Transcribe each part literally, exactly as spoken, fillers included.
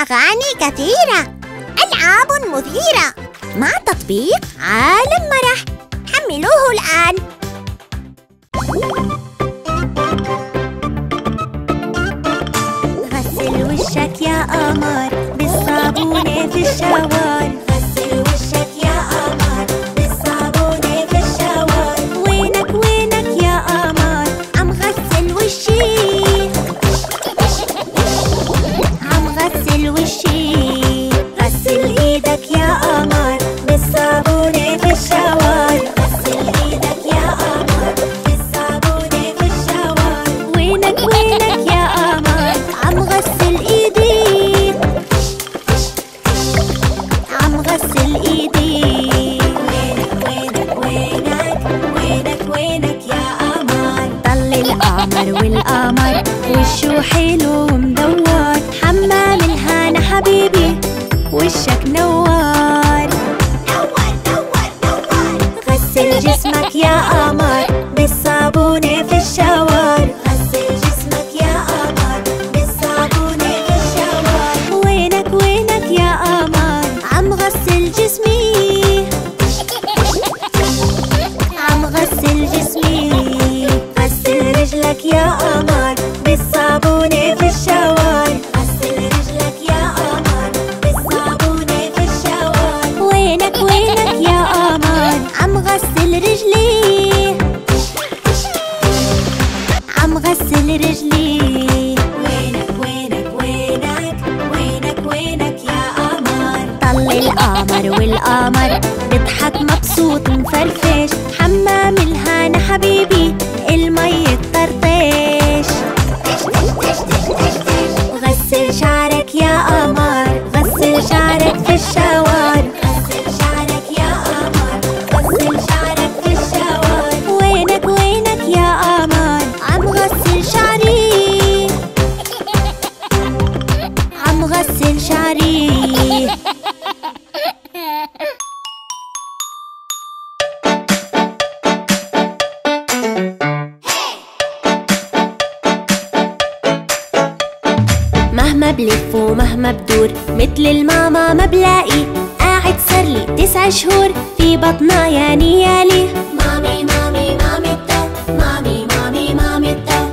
أغاني كثيرة، ألعاب مثيرة، مع تطبيق عالم مرح. حملوه الآن. غسل وشك يا قمر بالصابونة في الشاور. غسل وشك يا قمر بالصابونة في الشاور. وينك وينك يا قمر عم غسل وشي، عم غسل وشي. غسل ايدك يا قمر بالصابونة في الشاور. غسل ايدك يا قمر بالصابونة في الشاور. وينك وينك يا قمر عم غسل ايدي، عم غسل ايدي. وينك وينك وينك وينك وينك يا قمر. طل القمر والقمر وشه حلو ومدور. حمام الهنا حبيبي وشك نوار، نور نور نور. غسل جسمك يا قمر بالصابونة في الشاور. غسل جسمك يا قمر بالصابونة في الشاور. وينك وينك يا قمر عم غسل جسمي، عم غسل جسمي. غسل رجلك يا قمر بالصابونة في الشاور. غسل رجلك يا قمر بالصابونة في الشاور. وينك وينك يا قمر عم غسل رجلي، عم غسل رجلي. وينك وينك وينك وينك وينك يا قمر. طل القمر والقمر بضحك مبسوط مفرفش. حمام الهنا حبيبي المي تطرطش. غسل شعرك يا قمر، غسل شعرك في الشاور. غسل شعرك يا قمر، غسل شعرك في الشاور. وينك وينك يا قمر عم غسل شعري، عم غسل شعري. مهما بلف ومهما بدور مثل الماما ما بلاقي. قاعد صارلي تسع شهور في بطنا يا نيالي. مامي مامي مامتا، مامي مامي مامتا.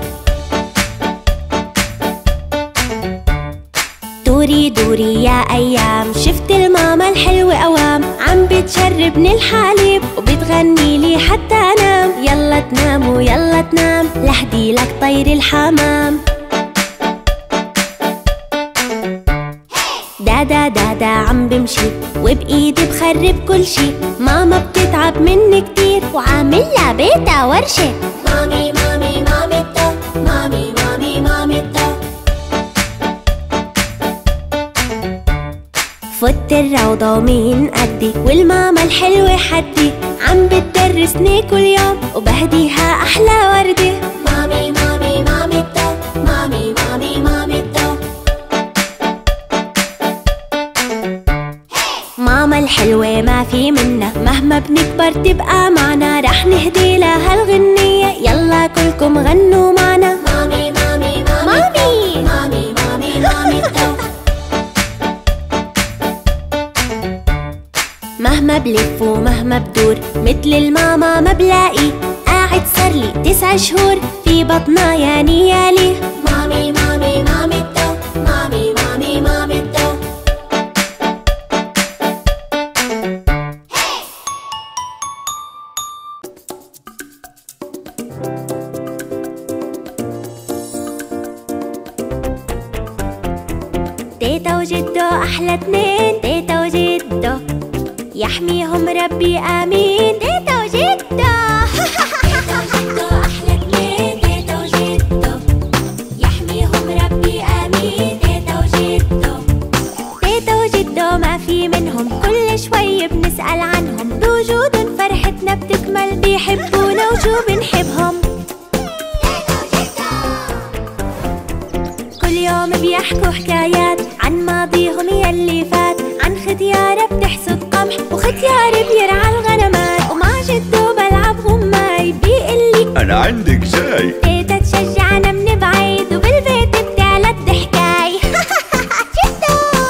دوري دوري يا أيام، شفت الماما الحلوة أوام. عم بتشربني الحليب وبتغني لي حتى أنام. يلا تنام ويلا تنام لحدي لك طير الحمام. دادا دادا عم بمشي وبإيدي بخرب كل شي. ماما بتتعب مني كتير وعاملها بيتها ورشة. مامي مامي مامتا، مامي مامي مامتا. فوت الروضة ومين قدي والماما الحلوة حدي. عم بتدرسني كل يوم وبهديها أحلى وردة. مامي مامي مامتا، مامي مامي مامتا. ماما الحلوة ما في منا، مهما بنكبر تبقى معنا. رح نهدي لها الغنية، يلا كلكم غنوا معنا. مامي مامي مامي مامي مامي مامي تو. مهما بلف ومهما بدور مثل الماما ما بلاقي. قاعد صارلي تسع شهور في بطنا يا نيالي. مامي مامي مامي تو، مامي مامي مامي تو. تيتا وجدو أحلى اتنين، تيتا وجدو يحميهم ربي آمين. تيتا وجدو تيتا وجدو أحلى اتنين، تيتا وجدو يحميهم ربي آمين. تيتا وجدو تيتا وجدو ما في منهم، كل شوي بنسأل عنهم. بوجودهم فرحتنا بتكمل، بيحبونا وشو بنحبهم. كل يوم بيحكوا حكايات عن ماضيهم يلي فات. عن ختيارة بتحصد قمح وختيارة بيرعى الغنمات. ومع جدو بلعب غماي بيقلي أنا عندك شاي. تيتا تشجعنا من بعيد وبالبيت بتعلى الضحكاي. جدو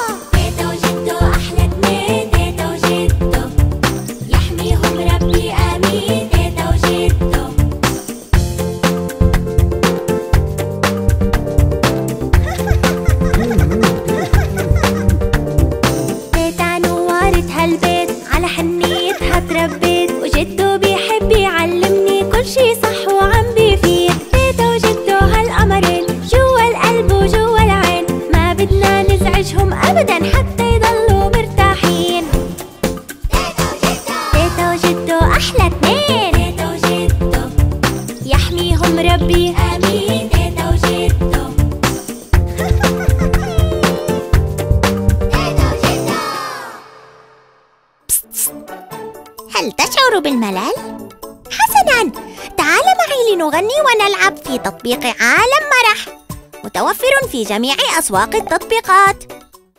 نزعجهم أبداً حتى يضلوا مرتاحين. تيتا وجدو أحلى اتنين، تيتا وجدو يحميهم ربي آمين. تيتا وجدو هل تشعر بالملل؟ حسناً، تعال معي لنغني ونلعب في تطبيق عالم مرح، متوفر في جميع أسواق التطبيقات.